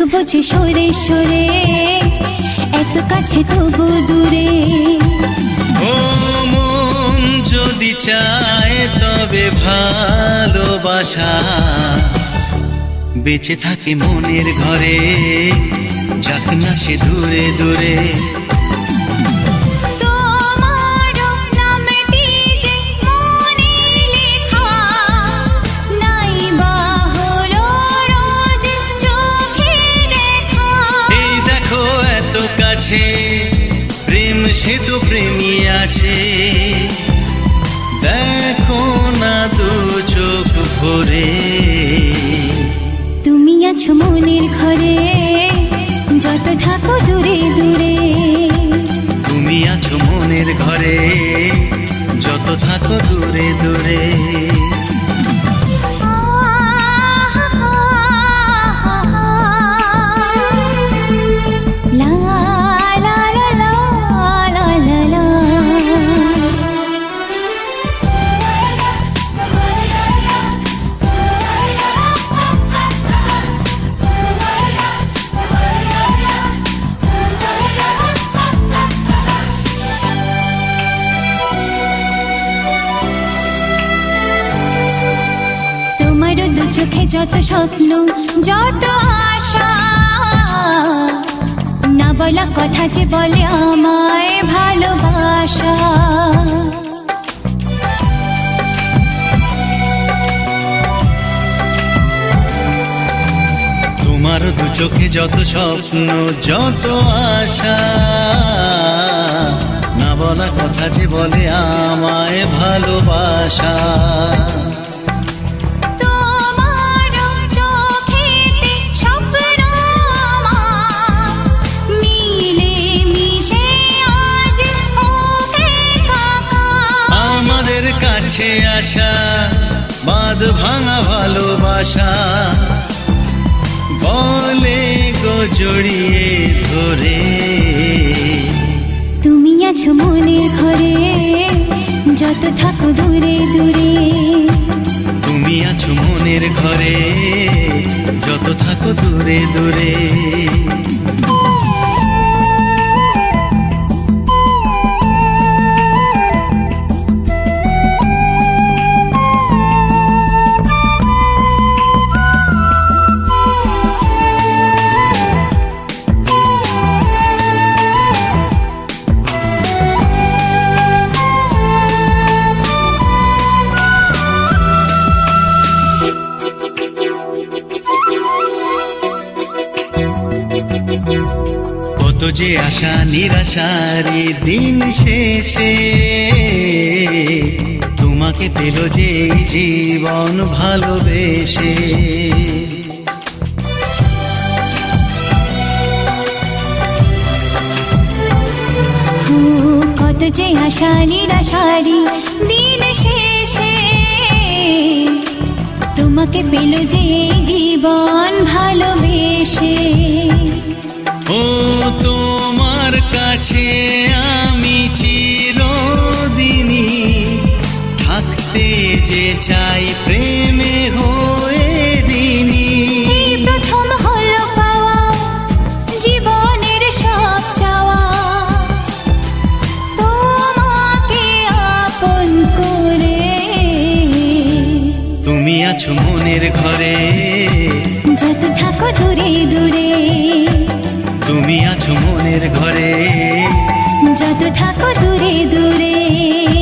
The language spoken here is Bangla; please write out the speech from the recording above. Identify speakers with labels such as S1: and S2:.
S1: বুঝি সরে সরে, এত কাছে তবু দূরে।
S2: ও মন যদি চায় তবে ভালোবাসা বেঁচে থাকে মনের ঘরে, যাক না সে দূরে দূরে। প্রেম সে তো প্রেমী আছে, দেখো না দু চোখ ভরে।
S1: তুমি আছো মনের ঘরে, যত থাকো দূরে দূরে।
S2: তুমি আছো মনের ঘরে, যত থাকো দূরে দূরে।
S1: চোখে যত স্বপ্ন যত আশা, না বলা কথা যে বলে আমায় ভালোবাসা।
S2: তোমার দু চোখে যত স্বপ্ন যত আশা, না বলা কথা যে বলে আমায় ভালোবাসা। কাছে আসা বাঁধ ভাঙা ভালোবাসা, বলে গো জড়িয়ে ধরে।
S1: তুমি আছো মনের ঘরে, যত থাকো দূরে দূরে।
S2: তুমি আছো মনের ঘরে, যত থাকো দূরে দূরে। কত যে আশা নিরাশারি দিন শেষে, তোমাকে পেল যে জীবন ভালোবেসে।
S1: কত যে আশা নিরাশারি দিন শেষে, তোমাকে পেল যে জীবন ভালোবেসে।
S2: ও তোমার কাছে আমি চিরদিনই থাকতে যে চাই প্রেমে হয়ে ঋণী।
S1: এই প্রথম হলো পাওয়া জীবনের সব চাওয়া, তোমাকে আপন করে।
S2: তুমি আছো মনের ঘরে,
S1: যত থাকো দূরে দূরে।
S2: তুমি আছো মনের ঘরে,
S1: যত থাকো দূরে দূরে।